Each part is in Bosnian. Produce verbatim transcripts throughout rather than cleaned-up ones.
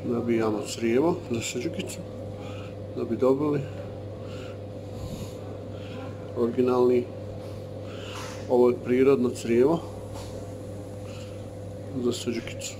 Nabijamo crijevo za suđukicu da bi dobili originalni, ovo je prirodno crijevo za suđukicu.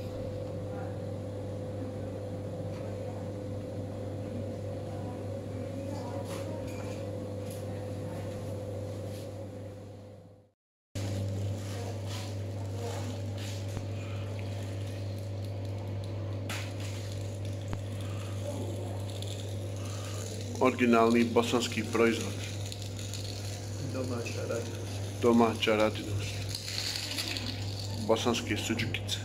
Originalni bosanski proizvod. Domaća radinost. Domaća radinost. Bosanske suđukice.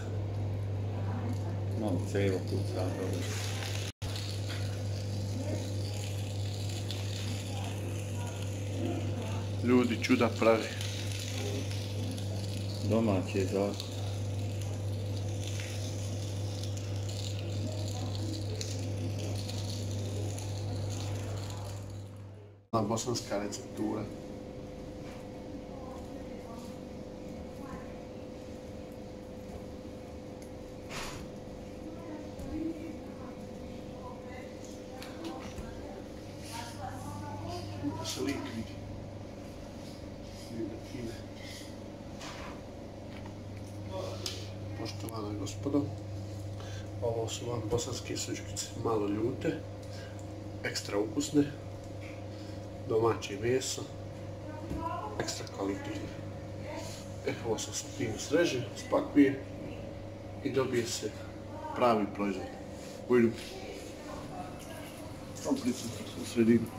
Malo crijevo kuca, dobro. Ljudi čuda pravi. Domaći je zakon. Bosanska receptura. Da se lik vidi. Poštovana gospodo, ovo su vam bosanske suđukice, malo ljute, ekstra ukusne, domaće meso, ekstra kvalitetno. E, ovo sam sa tim sreže, spakuje i dobije se pravi proizvod. Ujdu. Sam prisutno u sredinu.